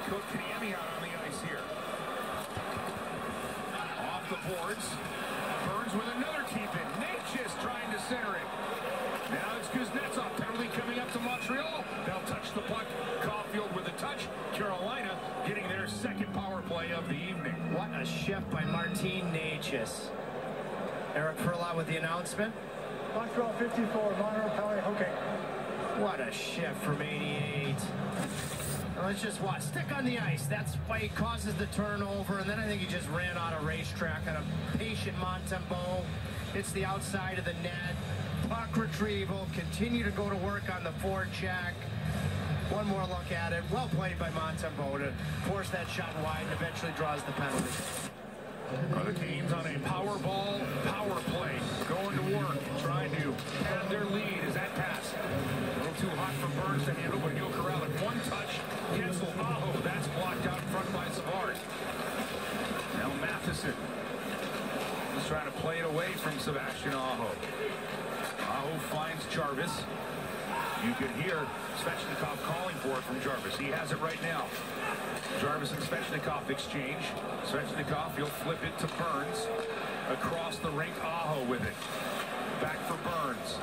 Kotkaniemi out on the ice here. Off the boards. Burns with another keep-in. Natchez trying to center it. Now it's Kuznetsov. Penalty coming up to Montreal. They'll touch the puck. Caulfield with a touch. Carolina getting their second power play of the evening. What a shift by Martin Natchez. Eric Furlaw with the announcement. Montreal 54, Montreal Power hooking. What a shift from 88. Now let's just watch. Stick on the ice. That's why he causes the turnover. And then I think he just ran out of racetrack on a patient Montembeault. It's the outside of the net. Puck retrieval. Continue to go to work on the forecheck. One more look at it. Well played by Montembeault to force that shot wide and eventually draws the penalty. The Canes on a power ball, power play, going to work, trying to have their lead as that pass. A little too hot for Burns to handle, but he'll corral it. One touch, Gensel, Aho, that's blocked out in front by Savard. Now Matheson. He's trying to play it away from Sebastian Aho. Aho finds Jarvis. You could hear Svechnikov calling for it from Jarvis. He has it right now. Jarvis and Svechnikov exchange. Svechnikov, he'll flip it to Burns. Across the rink, Aho with it. Back for Burns.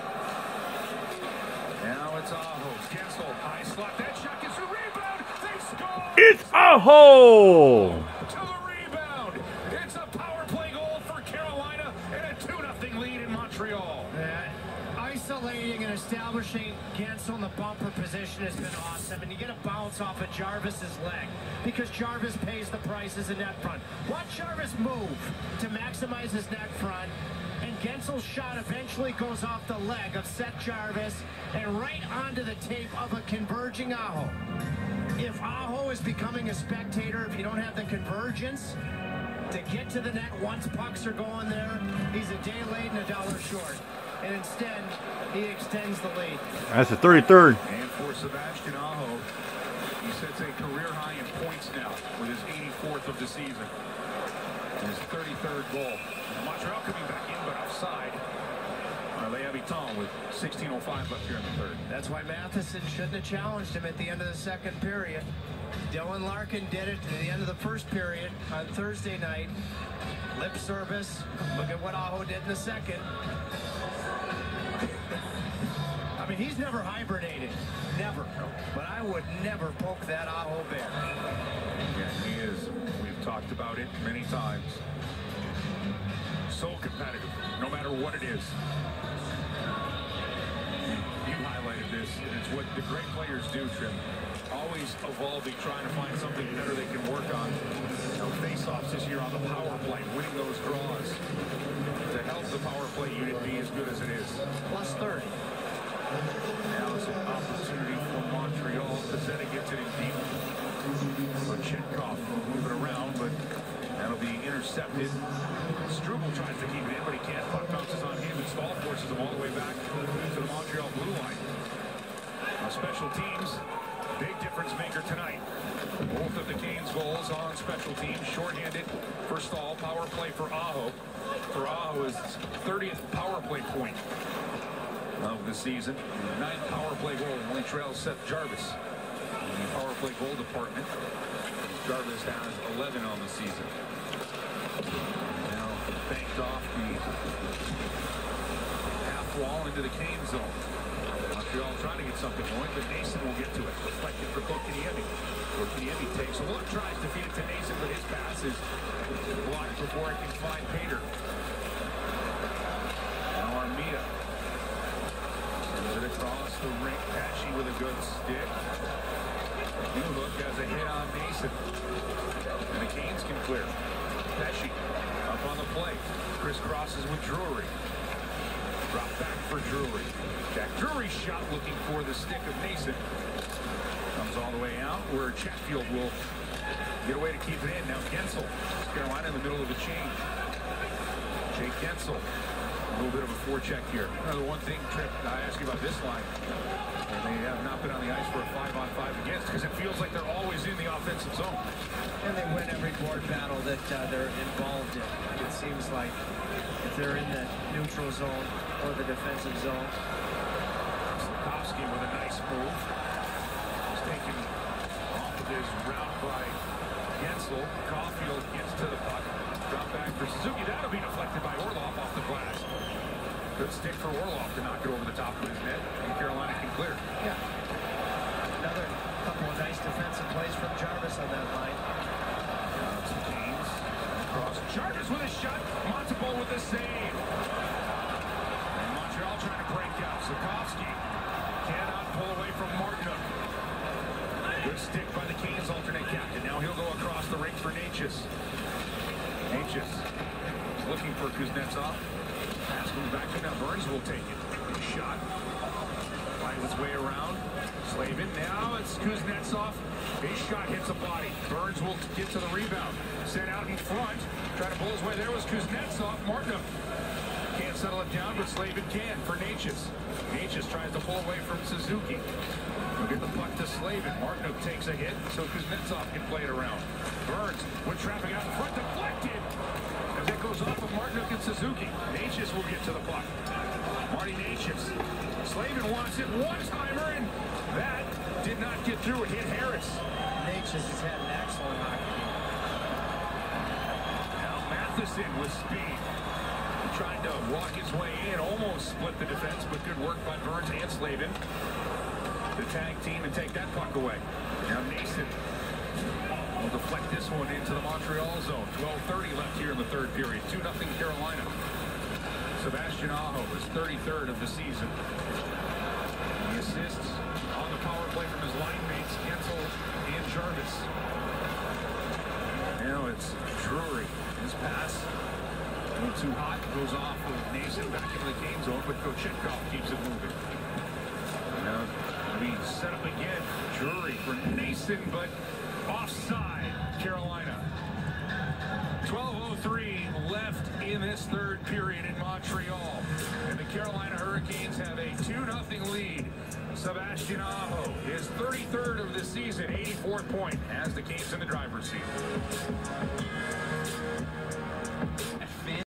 Now it's Aho. Gensel, high slot. That shot gets a rebound. They score! It's Aho! To the rebound. It's a power play goal for Carolina and a 2-0 lead in Montreal. Isolating and establishing Gensel in the bumper position has been awesome, and you get a bounce off of Jarvis's leg because Jarvis pays the price as a net front. Watch Jarvis move to maximize his net front, and Gensel's shot eventually goes off the leg of Seth Jarvis and right onto the tape of a converging Aho. If Aho is becoming a spectator, if you don't have the convergence to get to the net once pucks are going there, he's a day late and a dollar short. And instead, he extends the lead. That's the 33rd. And for Sebastian Aho, he sets a career high in points now with his 84th of the season. His 33rd goal. Montreal coming back in, but offside. Les Habitants with 16:05 left here in the third. That's why Matheson shouldn't have challenged him at the end of the second period. Dylan Larkin did it at the end of the first period on Thursday night. Lip service. Look at what Aho did in the second. I mean, he's never hibernated. Never. But I would never poke that Aho bear. Yeah, he is. We've talked about it many times. So competitive, no matter what it is. You highlighted this, and it's what the great players do, Trim. Always evolving, trying to find something better they can work on. Face-offs this year on the power play, winning those draws to help the power play unit be as good as it is. Plus 30. Now it's an opportunity for Montreal. Pezzetta gets it in deep. Chetkov moving around, but that'll be intercepted. Struble tries to keep it in, but he can't. Puck bounces on him and Stahl forces him all the way back to the Montreal blue line. Now special teams, big difference maker tonight. Both of the Canes goals on special teams, shorthanded for Stahl, power play for Aho. For Aho is 30th power play point of the season. 9th power play goal, only trails Seth Jarvis in the power play goal department. Jarvis has 11 on the season. Now banked off the half wall into the Cane zone. Montreal trying to get something going, but Nason will get to it. Reflected for Kotkaniemi. Kotkaniemi takes a look, tries to feed it to Nason, but his pass is blocked before it can find Pater. Now Armida. Sends it across the rink. Pesci with a good stick. Newhook has a hit on Nason. And the Canes can clear. Pesci up on the play. Crisscrosses with Drury. Drop back for Drury. Jack Drury's shot looking for the stick of Nason. Comes all the way out where Chatfield will get away to keep it in. Now Gensel. Carolina in the middle of the change. Jake Gensel. A little bit of a forecheck here. The one thing, Trip, I ask you about this line. And they have not been on the ice for a 5-on-5 against because it feels like they're always in the offensive zone. And they win every board battle that they're involved in. It seems like if they're in the neutral zone or the defensive zone. Slafkovsky with a nice move. He's taken off of his route by Gensel. Caulfield gets to the puck. Drop back for Suzuki. That'll be deflected by Orlov off the glass. Good stick for Orlov to knock it over the top of his net, and Carolina can clear. Yeah. Another couple of nice defensive plays from Jarvis on that line. James across. Jarvis with a shot. Monteball with a save. And Montreal trying to break out. Sikorsky cannot pull away from Martinook. Good stick by the Canes alternate captain. Now he'll go across the rink for Natchez. Natchez is looking for Kuznetsov. Pass comes back to now. Burns will take it. Shot. Finds its way around. Slavin. Now it's Kuznetsov. His shot hits a body. Burns will get to the rebound. Sent out in front. Try to pull his way. There was Kuznetsov. Martinook can't settle it down, but Slavin can for Natchez. Natchez tries to pull away from Suzuki. He'll get the puck to Slavin. Martinook takes a hit, so Kuznetsov can play it around. Burns with traffic out in front. Deflected. As it goes off of Martinook and Suzuki. Natchez will get to the puck. Marty Natchez. Slavin wants it. One-timer, and that did not get through. It hit Harris. Natchez has had an excellent hockey game. Now Matheson with speed. He tried to walk his way in. Almost split the defense, but good work by Burns and Slavin to tag team and take that puck away. Now Nason will deflect this one into the Montreal zone. 12:30 left here in the third period. 2-0 Carolina. Sebastian Aho is 33rd of the season. He assists on the power play from his line mates, Gensel and Jarvis. Now it's Drury. His pass, a little too hot, goes off of Nason back into the game zone, but Kochetkov keeps it moving. Now we set up again. Drury for Nason, but offside, Carolina. 12:03 left in this third period in Montreal. And the Carolina Hurricanes have a 2-0 lead. Sebastian Aho, his 33rd of the season, 84th point, has the Canes in the driver's seat.